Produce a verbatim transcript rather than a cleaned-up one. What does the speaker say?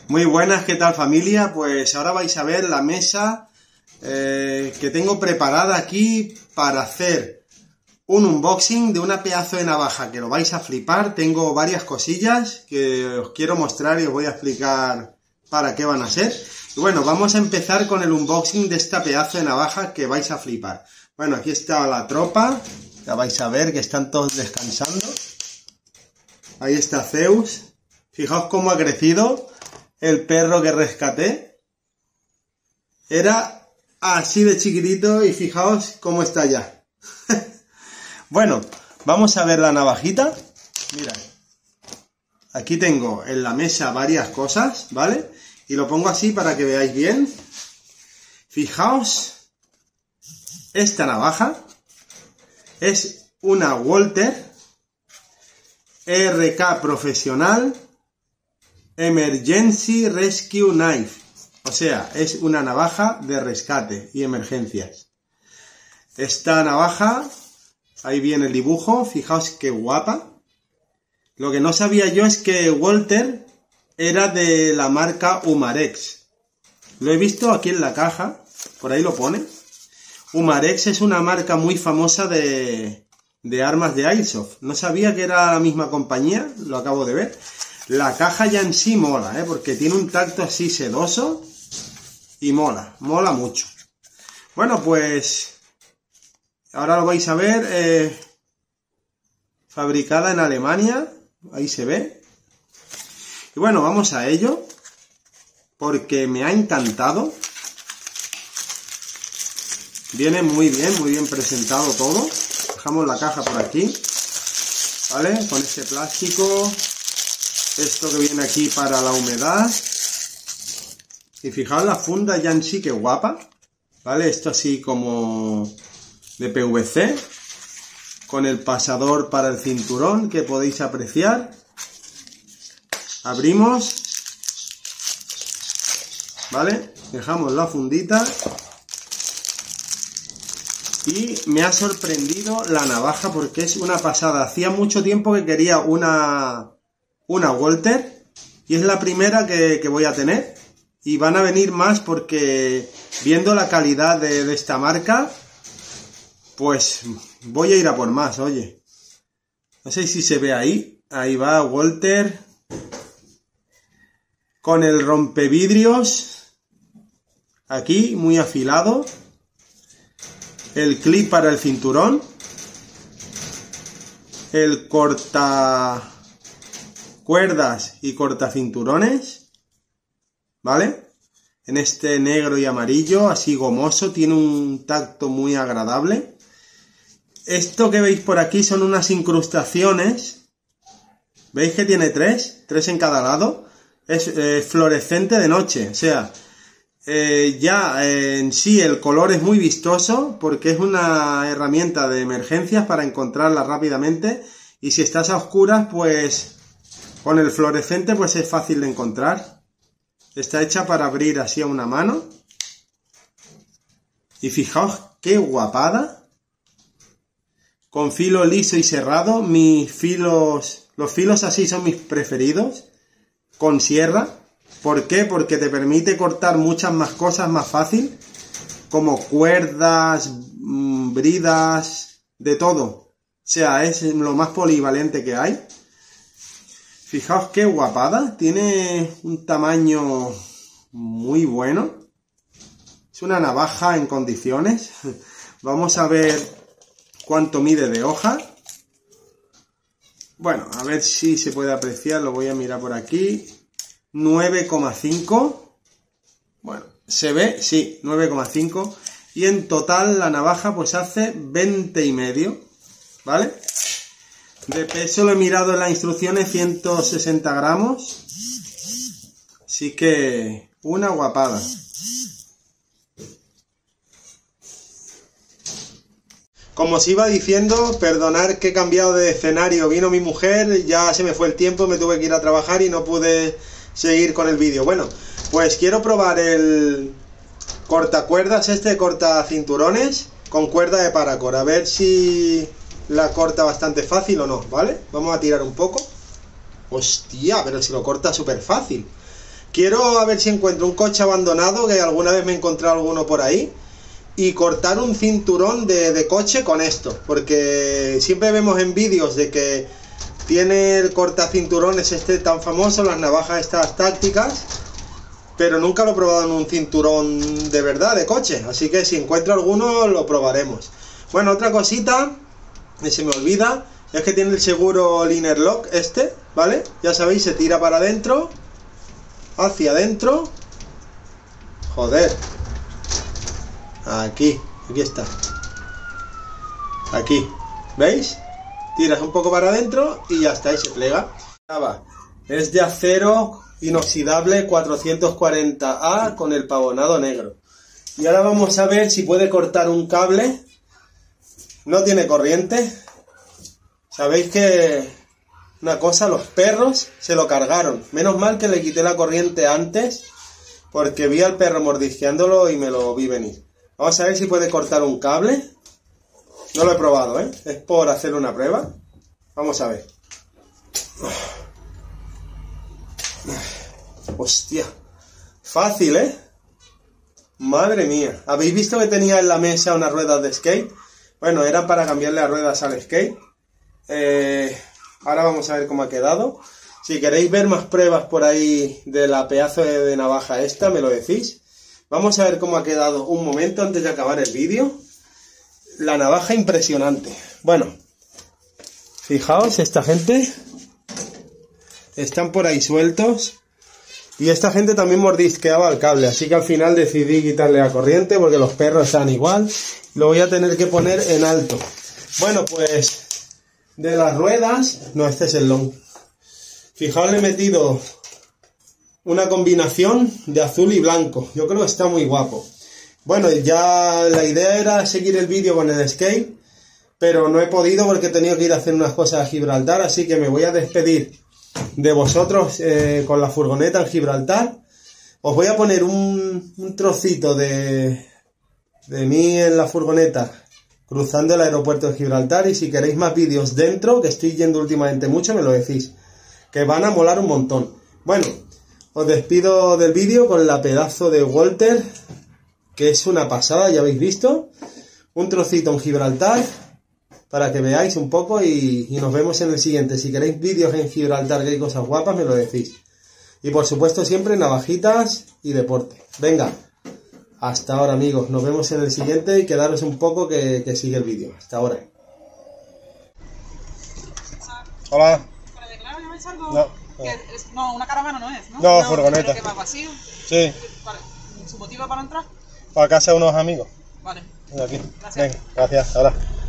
Muy buenas, ¿qué tal familia? Pues ahora vais a ver la mesa eh, que tengo preparada aquí para hacer un unboxing de una pedazo de navaja que lo vais a flipar. Tengo varias cosillas que os quiero mostrar y os voy a explicar para qué van a ser. Y bueno, vamos a empezar con el unboxing de esta pedazo de navaja que vais a flipar. Bueno, aquí está la tropa, ya vais a ver que están todos descansando. Ahí está Zeus, fijaos cómo ha crecido. El perro que rescaté era así de chiquitito y fijaos cómo está ya. Bueno, vamos a ver la navajita. Mira, aquí tengo en la mesa varias cosas, ¿vale? Y lo pongo así para que veáis bien. Fijaos, esta navaja es una Walther R K Profesional Emergency Rescue Knife, o sea, es una navaja de rescate y emergencias. Esta navaja, ahí viene el dibujo, fijaos qué guapa. Lo que no sabía yo es que Walther era de la marca Umarex. Lo he visto aquí en la caja, por ahí lo pone. Umarex es una marca muy famosa de, de armas de Airsoft. No sabía que era la misma compañía, lo acabo de ver. La caja ya en sí mola, ¿eh? Porque tiene un tacto así sedoso y mola, mola mucho. Bueno, pues ahora lo vais a ver, eh, fabricada en Alemania, ahí se ve. Y bueno, vamos a ello, porque me ha encantado. Viene muy bien, muy bien presentado todo. Dejamos la caja por aquí, ¿vale? Con este plástico. Esto que viene aquí para la humedad. Y fijaos la funda ya en sí que guapa, ¿vale? Esto así como de P V C. Con el pasador para el cinturón que podéis apreciar. Abrimos. ¿Vale? Dejamos la fundita. Y me ha sorprendido la navaja porque es una pasada. Hacía mucho tiempo que quería una... una Walther y es la primera que, que voy a tener y van a venir más porque viendo la calidad de, de esta marca pues voy a ir a por más. Oye, no sé si se ve ahí, ahí va Walther con el rompevidrios aquí muy afilado, el clip para el cinturón, el corta cuerdas y cortacinturones, ¿vale? En este negro y amarillo, así gomoso, tiene un tacto muy agradable. Esto que veis por aquí son unas incrustaciones, ¿veis que tiene tres? Tres en cada lado. Es eh, fluorescente de noche, o sea, eh, ya eh, en sí el color es muy vistoso porque es una herramienta de emergencias para encontrarla rápidamente y si estás a oscuras, pues... con el fluorescente pues es fácil de encontrar. Está hecha para abrir así a una mano. Y fijaos qué guapada. Con filo liso y cerrado. Mis filos, los filos así son mis preferidos. Con sierra. ¿Por qué? Porque te permite cortar muchas más cosas más fácil. Como cuerdas, bridas, de todo. O sea, es lo más polivalente que hay. Fijaos qué guapada, tiene un tamaño muy bueno. Es una navaja en condiciones. Vamos a ver cuánto mide de hoja. Bueno, a ver si se puede apreciar, lo voy a mirar por aquí. nueve coma cinco. Bueno, se ve, sí, nueve coma cinco. Y en total la navaja pues hace veinte y medio, ¿vale? De peso lo he mirado en las instrucciones, ciento sesenta gramos. Así que una guapada. Como os iba diciendo, perdonad que he cambiado de escenario. Vino mi mujer, ya se me fue el tiempo, me tuve que ir a trabajar y no pude seguir con el vídeo. Bueno, pues quiero probar el cortacuerdas, este corta cinturones con cuerda de paracord. A ver si... la corta bastante fácil o no, ¿vale? Vamos a tirar un poco. Hostia, pero si lo corta súper fácil. quiero a ver si encuentro un coche abandonado, que alguna vez me he encontrado alguno por ahí, y cortar un cinturón de, de coche con esto, porque siempre vemos en vídeos de que tiene el cortacinturones este tan famoso, las navajas estas tácticas, pero nunca lo he probado en un cinturón de verdad de coche, así que si encuentro alguno lo probaremos. Bueno, otra cosita que se me olvida es que tiene el seguro Liner Lock este, ¿vale? Ya sabéis, se tira para adentro, hacia adentro, joder, aquí, aquí está, aquí, ¿veis? Tiras un poco para adentro y ya está, y se plega. Es de acero inoxidable cuatrocientos cuarenta A con el pavonado negro. Y ahora vamos a ver si puede cortar un cable. No tiene corriente. Sabéis que una cosa, los perros se lo cargaron. Menos mal que le quité la corriente antes, porque vi al perro mordisqueándolo y me lo vi venir. Vamos a ver si puede cortar un cable. No lo he probado, ¿eh? Es por hacer una prueba. Vamos a ver. Hostia. Fácil, ¿eh? Madre mía. ¿Habéis visto que tenía en la mesa unas ruedas de skate? Bueno, eran para cambiarle las ruedas al skate. Eh, ahora vamos a ver cómo ha quedado. Si queréis ver más pruebas por ahí de la pedazo de, de navaja esta, me lo decís. Vamos a ver cómo ha quedado un momento antes de acabar el vídeo. La navaja impresionante. Bueno, fijaos, esta gente están por ahí sueltos. Y esta gente también mordisqueaba el cable, así que al final decidí quitarle la corriente porque los perros están igual. Lo voy a tener que poner en alto. Bueno, pues de las ruedas, no, este es el long. Fijaos, le he metido una combinación de azul y blanco. Yo creo que está muy guapo. Bueno, ya la idea era seguir el vídeo con el skate, pero no he podido porque he tenido que ir a hacer unas cosas a Gibraltar, así que me voy a despedir de vosotros eh, con la furgoneta en Gibraltar. Os voy a poner un, un trocito de, de mí en la furgoneta cruzando el aeropuerto de Gibraltar, y si queréis más vídeos dentro, que estoy yendo últimamente mucho, me lo decís, que van a molar un montón. Bueno, os despido del vídeo con la pedazo de Walter, que es una pasada, ya habéis visto. Un trocito en Gibraltar, para que veáis un poco, y, y nos vemos en el siguiente. Si queréis vídeos en Gibraltar, que hay cosas guapas, me lo decís. Y por supuesto siempre navajitas y deporte. Venga, hasta ahora amigos, nos vemos en el siguiente y quedaros un poco que, que sigue el vídeo. Hasta ahora. Hola. ¿Para declarar llamáis algo? No. Que es, no, una caravana no es, ¿no? No, no furgoneta. ¿Pero que va vacío? Sí. Para, ¿su motivo para entrar? Para casa de unos amigos. Vale. De aquí. Gracias. Venga, gracias. Ahora.